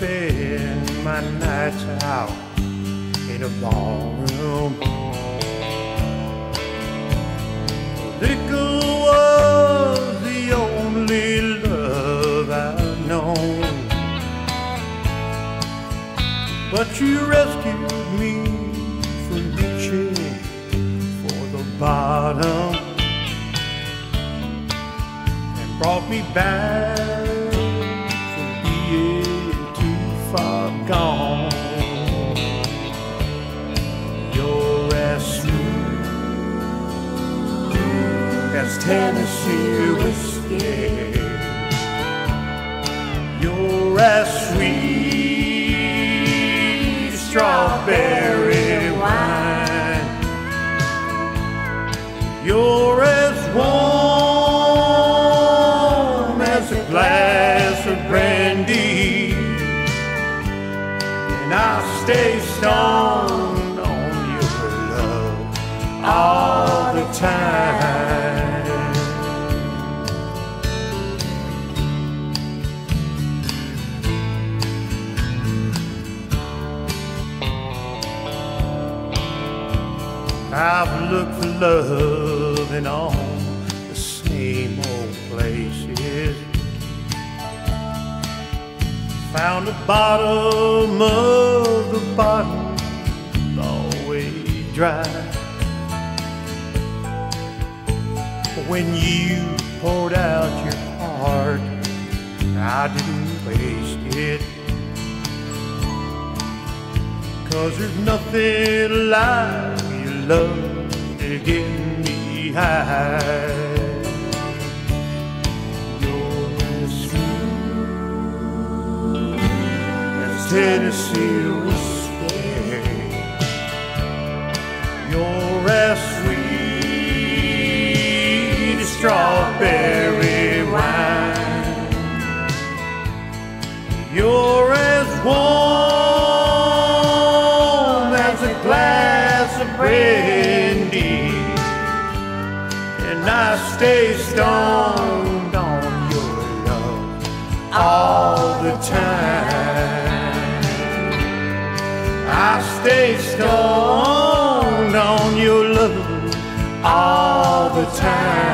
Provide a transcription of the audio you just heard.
spend my nights out in a ballroom. Liquor was the only love I've known, but you rescued me from reaching for the bottom and brought me back from being too far gone. You're as smooth as Tennessee whiskey. You're as sweet as strawberry wine. You're as warm as a glass of brandy, and I'll stay stoned on your love all the time. I've looked for love in all the same old places, found the bottom of the bottle always dry. But when you poured out your heart, I didn't waste it, 'cause there's nothing like love to get me high. You're as smooth as Tennessee whiskey. You're as sweet as strawberry wine. You're as warm as a glass of brandy, and I stay stoned on your love all the time. I stay stoned on your love all the time.